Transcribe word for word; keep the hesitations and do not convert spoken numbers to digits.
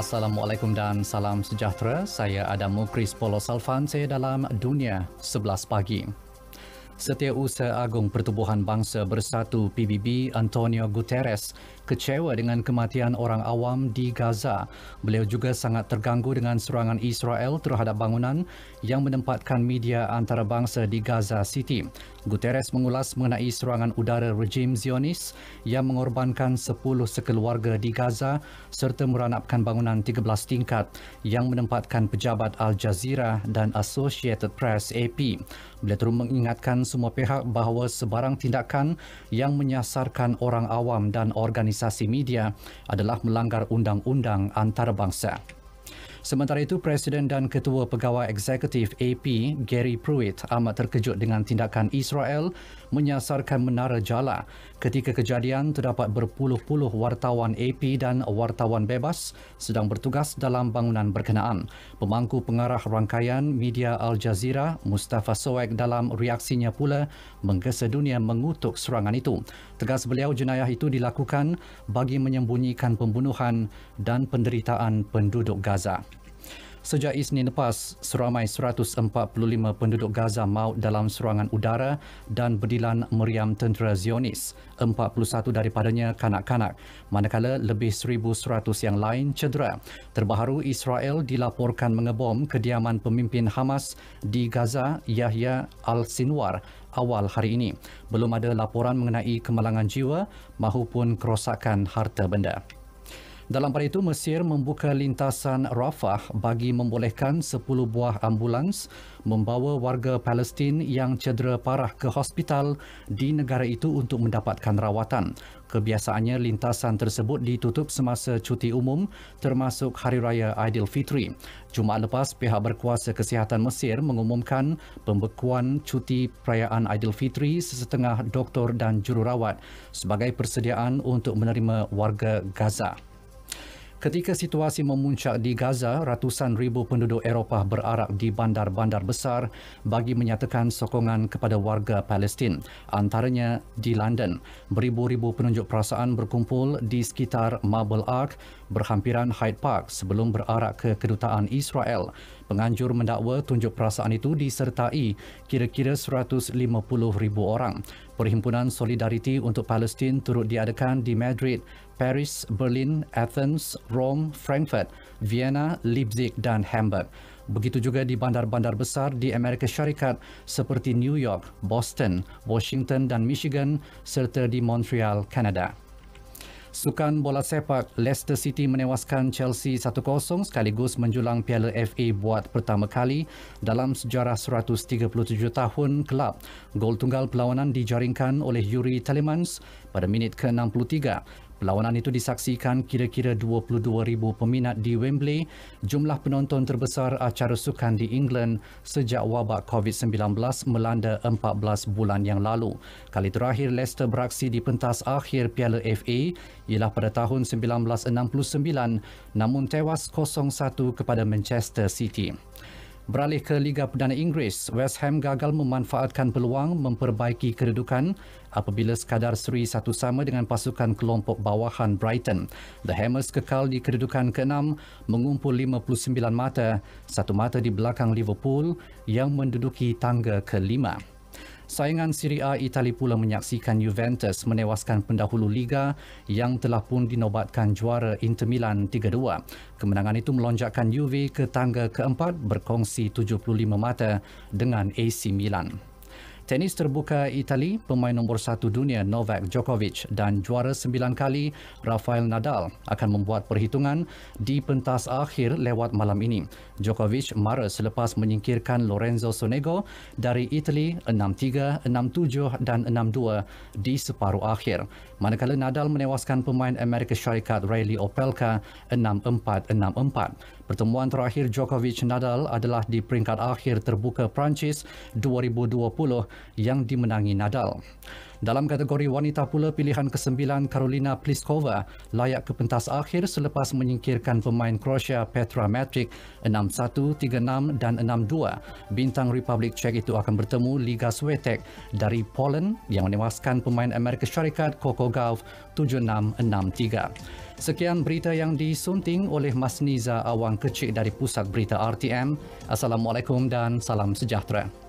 Assalamualaikum dan salam sejahtera. Saya Adam Mukris Polo Salfante dalam Dunia sebelas pagi. Setiausaha Agung Pertubuhan Bangsa Bersatu P B B Antonio Guterres kecewa dengan kematian orang awam di Gaza. Beliau juga sangat terganggu dengan serangan Israel terhadap bangunan yang menempatkan media antarabangsa di Gaza City. Guterres mengulas mengenai serangan udara rejim Zionis yang mengorbankan sepuluh sekeluarga di Gaza serta meranapkan bangunan tiga belas tingkat yang menempatkan pejabat Al Jazeera dan Associated Press A P. Beliau terus mengingatkan semua pihak bahawa sebarang tindakan yang menyasarkan orang awam dan organisasi media adalah melanggar undang-undang antarabangsa. Sementara itu, Presiden dan Ketua Pegawai Eksekutif A P, Gary Pruitt, amat terkejut dengan tindakan Israel menyasarkan Menara Jala. Ketika kejadian, terdapat berpuluh-puluh wartawan A P dan wartawan bebas sedang bertugas dalam bangunan berkenaan. Pemangku pengarah rangkaian media Al Jazeera, Mustafa Soek, dalam reaksinya pula menggesa dunia mengutuk serangan itu. Tegas beliau, jenayah itu dilakukan bagi menyembunyikan pembunuhan dan penderitaan penduduk Gaza. Sejak Isnin lepas, seramai seratus empat puluh lima penduduk Gaza maut dalam serangan udara dan berdilan meriam tentera Zionis. empat puluh satu daripadanya kanak-kanak, manakala lebih seribu seratus yang lain cedera. Terbaharu, Israel dilaporkan mengebom kediaman pemimpin Hamas di Gaza, Yahya Al-Sinwar, awal hari ini. Belum ada laporan mengenai kemalangan jiwa maupun kerosakan harta benda. Dalam pada itu, Mesir membuka lintasan Rafah bagi membolehkan sepuluh buah ambulans membawa warga Palestin yang cedera parah ke hospital di negara itu untuk mendapatkan rawatan. Kebiasaannya, lintasan tersebut ditutup semasa cuti umum termasuk Hari Raya Aidilfitri. Jumaat lepas, pihak berkuasa kesihatan Mesir mengumumkan pembekuan cuti perayaan Aidilfitri sesetengah doktor dan jururawat sebagai persediaan untuk menerima warga Gaza. Ketika situasi memuncak di Gaza, ratusan ribu penduduk Eropah berarak di bandar-bandar besar bagi menyatakan sokongan kepada warga Palestin. Antaranya di London, beribu-ribu penunjuk perasaan berkumpul di sekitar Marble Arch berhampiran Hyde Park sebelum berarak ke kedutaan Israel. Penganjur mendakwa tunjuk perasaan itu disertai kira-kira seratus lima puluh ribu orang. Perhimpunan Solidariti untuk Palestin turut diadakan di Madrid, Paris, Berlin, Athens, Rome, Frankfurt, Vienna, Leipzig dan Hamburg. Begitu juga di bandar-bandar besar di Amerika Syarikat seperti New York, Boston, Washington dan Michigan serta di Montreal, Kanada. Sukan bola sepak, Leicester City menewaskan Chelsea satu kosong sekaligus menjulang Piala F A buat pertama kali dalam sejarah seratus tiga puluh tujuh tahun kelab. Gol tunggal perlawanan dijaringkan oleh Yuri Telemans pada minit ke enam puluh tiga. Perlawanan itu disaksikan kira-kira dua puluh dua ribu peminat di Wembley, jumlah penonton terbesar acara sukan di England sejak wabak covid sembilan belas melanda empat belas bulan yang lalu. Kali terakhir Leicester beraksi di pentas akhir Piala F A ialah pada tahun seribu sembilan ratus enam puluh sembilan, namun tewas kosong satu kepada Manchester City. Beralih ke Liga Perdana Inggeris, West Ham gagal memanfaatkan peluang memperbaiki kedudukan apabila sekadar seri satu sama dengan pasukan kelompok bawahan Brighton. The Hammers kekal di kedudukan keenam mengumpul lima puluh sembilan mata, satu mata di belakang Liverpool yang menduduki tangga kelima. Saingan Serie A Itali pula menyaksikan Juventus menewaskan pendahulu Liga yang telah pun dinobatkan juara Inter Milan tiga dua. Kemenangan itu melonjakkan Juve ke tangga keempat berkongsi tujuh puluh lima mata dengan A C Milan. Tenis terbuka Itali, pemain nombor satu dunia Novak Djokovic dan juara sembilan kali Rafael Nadal akan membuat perhitungan di pentas akhir lewat malam ini. Djokovic mara selepas menyingkirkan Lorenzo Sonego dari Itali enam tiga, enam tujuh dan enam dua di separuh akhir. Manakala Nadal menewaskan pemain Amerika Syarikat Reilly Opelka enam empat, enam empat. Pertemuan terakhir Djokovic-Nadal adalah di peringkat akhir terbuka Perancis dua ribu dua puluh yang dimenangi Nadal. Dalam kategori wanita pula, pilihan kesembilan Karolina Pliskova layak ke pentas akhir selepas menyingkirkan pemain Croatia Petra Matric enam satu, tiga enam dan enam dua. Bintang Republik Czech itu akan bertemu Liga Swiatek dari Poland yang menewaskan pemain Amerika Syarikat Coco Gauff tujuh enam, enam tiga. Sekian berita yang disunting oleh Mas Niza Awang Kecik dari Pusat Berita R T M. Assalamualaikum dan salam sejahtera.